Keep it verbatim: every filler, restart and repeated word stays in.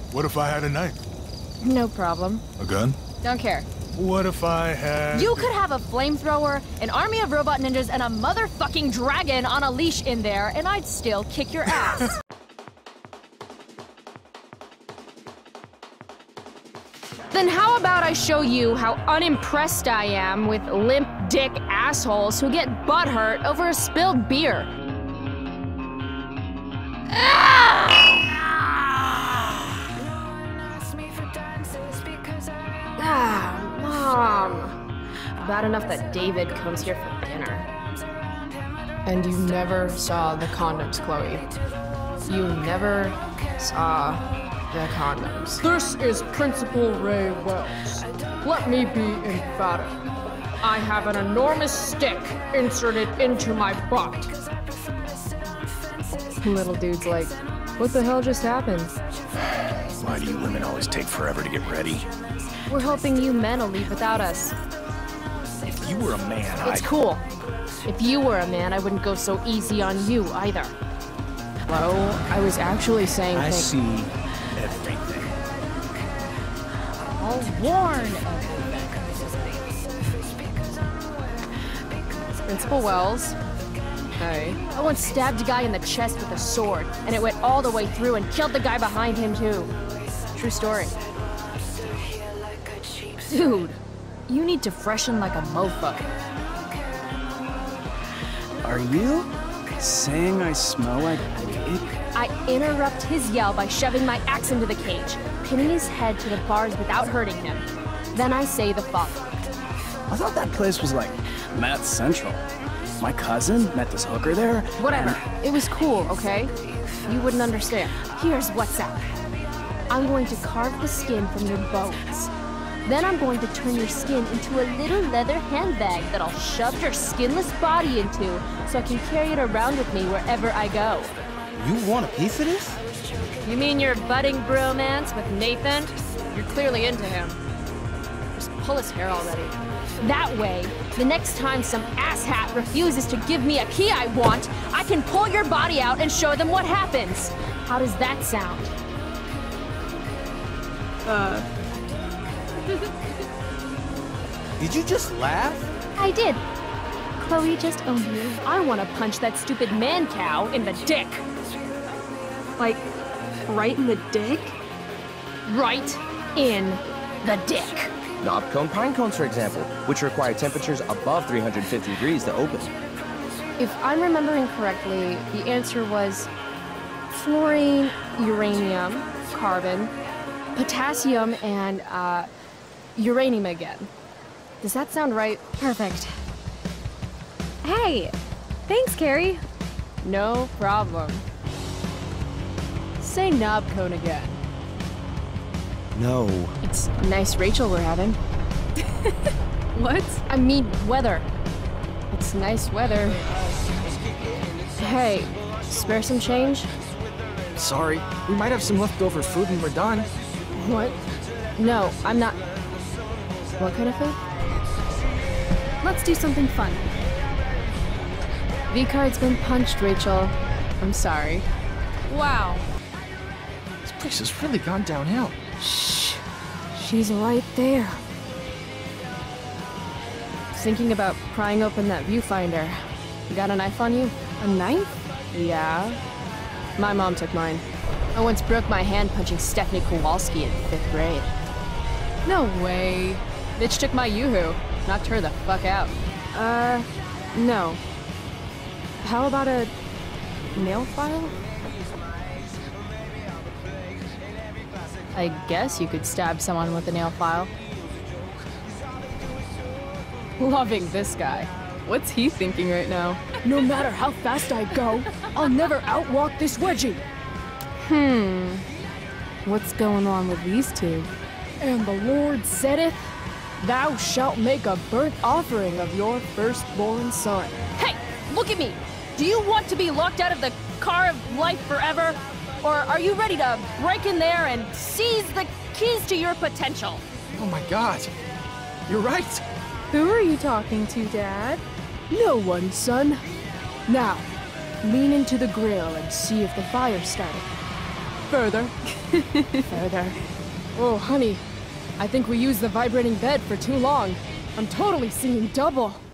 What if I had a knife? No problem. A gun? Don't care. What if I had... You could have a flamethrower, an army of robot ninjas, and a motherfucking dragon on a leash in there, and I'd still kick your ass. Then how about I show you how unimpressed I am with limp dick assholes who get butthurt over a spilled beer? Ah, Mom. Bad enough that David comes here for dinner. And you never saw the condoms, Chloe. You never saw the condoms. This is Principal Ray Wells. Let me be emphatic. I have an enormous stick inserted into my butt. Little dude's like, what the hell just happened? Why do you women always take forever to get ready? We're hoping you men will leave without us. If you were a man, It's I'd... cool. If you were a man, I wouldn't go so easy on you either. Hello? I was actually saying I things. see everything. I'll warn Principal Wells. Hey. I once stabbed a guy in the chest with a sword, and it went all the way through and killed the guy behind him too. True story. Dude, you need to freshen like a mofo. Are you saying I smell like weed? I interrupt his yell by shoving my axe into the cage, pinning his head to the bars without hurting him. Then I say the following. I thought that place was like Matt Central. My cousin met this hooker there. Whatever. It was cool, okay? You wouldn't understand. Here's what's up. I'm going to carve the skin from your bones. Then I'm going to turn your skin into a little leather handbag that I'll shove your skinless body into so I can carry it around with me wherever I go. You want a piece of this? You mean your budding bromance with Nathan? You're clearly into him. Just pull his hair already. That way, the next time some asshat refuses to give me a key I want, I can pull your body out and show them what happens. How does that sound? Uh... Did you just laugh? I did. Chloe just owned you. I want to punch that stupid man cow in the dick. Like, right in the dick? Right in the dick. Knob cone pine cones, for example, which require temperatures above three hundred fifty degrees to open. If I'm remembering correctly, the answer was fluorine, uranium, carbon, potassium, and uh, uranium again. Does that sound right? Perfect. Hey, thanks, Carrie. No problem. Say knob cone again. No. It's nice Rachel we're having. What? I mean weather. It's nice weather. Hey, spare some change? Sorry, we might have some leftover food when we're done. What? No, I'm not. What kind of food? Let's do something fun. V-card's been punched, Rachel. I'm sorry. Wow. This place has really gone downhill. Shh. She's right there. Thinking about prying open that viewfinder. You got a knife on you? A knife? Yeah. My mom took mine. I once broke my hand punching Stephanie Kowalski in fifth grade. No way. Bitch took my Yoo-hoo. Knocked her the fuck out. Uh, no. How about a nail file? I guess you could stab someone with a nail file. Loving this guy. What's he thinking right now? No matter how fast I go, I'll never outwalk this wedgie. Hmm. What's going on with these two? And the Lord saideth, Thou shalt make a burnt offering of your firstborn son. Hey, look at me! Do you want to be locked out of the car of life forever? Or are you ready to break in there and seize the keys to your potential? Oh my god. You're right. Who are you talking to, Dad? No one, son. Now, lean into the grill and see if the fire's started. Further. Further. Oh, honey. I think we used the vibrating bed for too long. I'm totally seeing double.